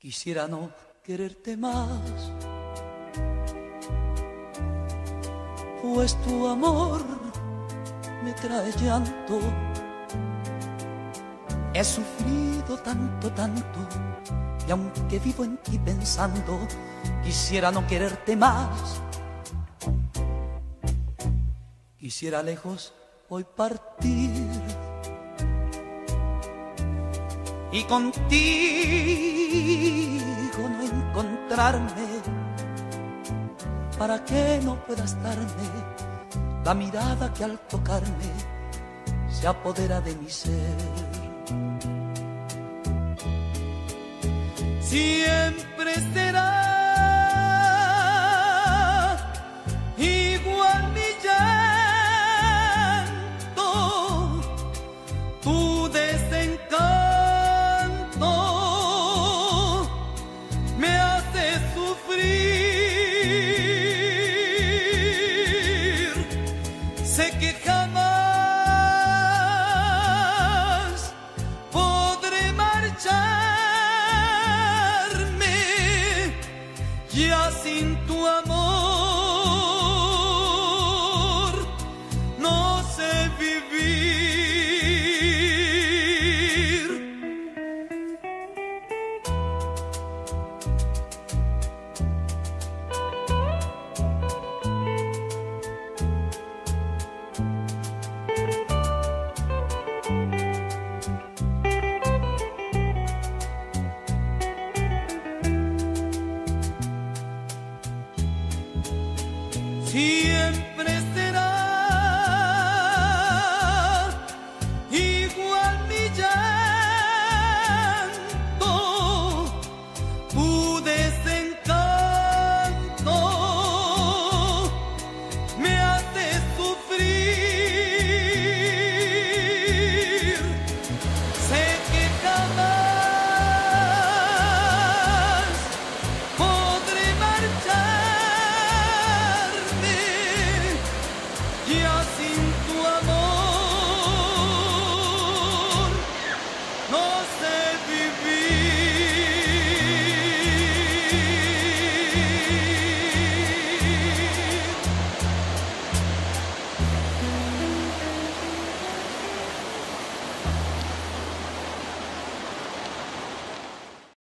Quisiera no quererte más, pues tu amor me trae llanto. He sufrido tanto, tanto, y aunque vivo en ti pensando, quisiera no quererte más. Quisiera lejos hoy partir y contigo no encontrarme, para que no puedas darme la mirada que al tocarme se apodera de mi ser. Siempre será igual mi llanto, tu desencanto me hace sufrir. Sé que jamás podré marcharme ya sin tu amor, no sé vivir. Siempre será